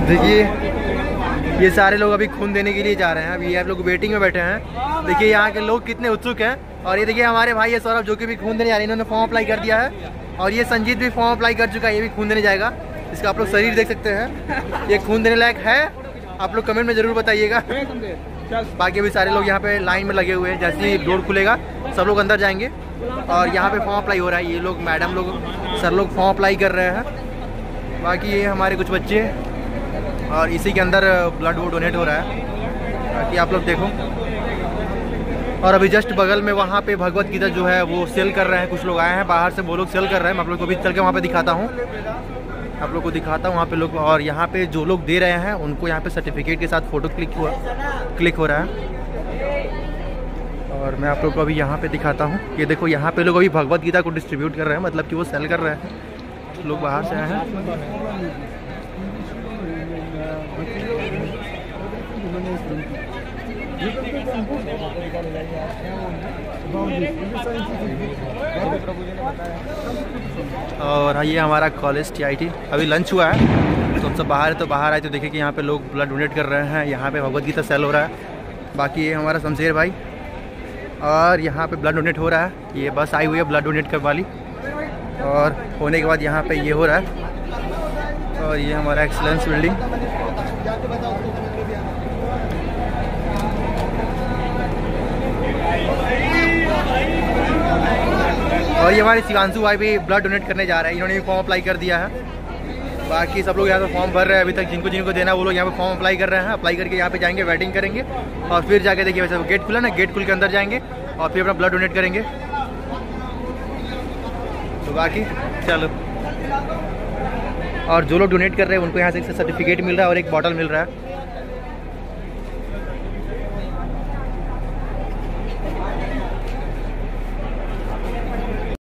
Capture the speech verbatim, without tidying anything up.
देखिए ये सारे लोग अभी खून देने के लिए जा रहे हैं। अभी आप लोग वेटिंग में बैठे हैं। देखिए यहाँ के लोग कितने उत्सुक हैं। और ये देखिए हमारे भाई है सौरभ जो कि भी खून देने जा रहे हैं। इन्होंने फॉर्म अप्लाई कर दिया है और ये संजीत भी फॉर्म अप्लाई कर चुका है, ये भी खून देने जाएगा। इसका आप लोग शरीर देख सकते हैं, ये खून देने लायक है। आप लोग कमेंट में ज़रूर बताइएगा। बाकी अभी सारे लोग यहाँ पे लाइन में लगे हुए हैं। जैसे ही डोर खुलेगा सब लोग अंदर जाएंगे और यहाँ पे फॉर्म अप्लाई हो रहा है। ये लोग मैडम लोग सर लोग फॉर्म अप्लाई कर रहे हैं। बाकी ये हमारे कुछ बच्चे और इसी के अंदर ब्लड वो डोनेट हो रहा है। बाकी आप लोग देखो। और अभी जस्ट बगल में वहाँ पे भगवत गीता जो है वो सेल कर रहे हैं। कुछ लोग आए हैं बाहर से, वो लोग सेल कर रहे हैं। मैं आप लोग को भी चल के वहाँ पे दिखाता हूँ, आप लोग को दिखाता हूँ वहाँ पे लोग। और यहाँ पे जो लोग दे रहे हैं उनको यहाँ पे सर्टिफिकेट के साथ फ़ोटो क्लिक हुआ क्लिक हो रहा है। और मैं आप लोग को अभी यहाँ पे दिखाता हूँ। ये देखो यहाँ पे लोग अभी भगवत गीता को डिस्ट्रीब्यूट कर रहे हैं, मतलब कि वो सेल कर रहे हैं। लोग बाहर से आए हैं। और ये हमारा कॉलेज टी आई टी अभी लंच हुआ है तो हम सब बाहर है, तो बाहर आए तो देखे कि यहाँ पे लोग ब्लड डोनेट कर रहे हैं। यहाँ पे भगवत गीता सेल हो रहा है। बाकी ये हमारा शमशेर भाई और यहाँ पे ब्लड डोनेट हो रहा है। ये बस आई हुई है ब्लड डोनेट करने वाली और होने के बाद यहाँ पे ये हो रहा है। और ये हमारा एक्सीलेंस बिल्डिंग। और ये हमारे शिवांशु भाई भी ब्लड डोनेट करने जा रहे हैं। इन्होंने भी फॉर्म अप्लाई कर दिया है। बाकी सब लोग यहाँ पे फॉर्म भर रहे हैं। अभी तक जिनको जिनको देना वो लोग यहाँ पे फॉर्म अप्लाई कर रहे हैं। अप्लाई करके यहाँ पे जाएंगे, वेटिंग करेंगे और फिर जाके देखिए वैसे गेट खुला ना, गेट खुल के अंदर जाएंगे और फिर अपना ब्लड डोनेट करेंगे। तो बाकी चलो। और जो लोग डोनेट कर रहे हैं उनको यहाँ से एक सर्टिफिकेट मिल रहा है और एक बॉटल मिल रहा है।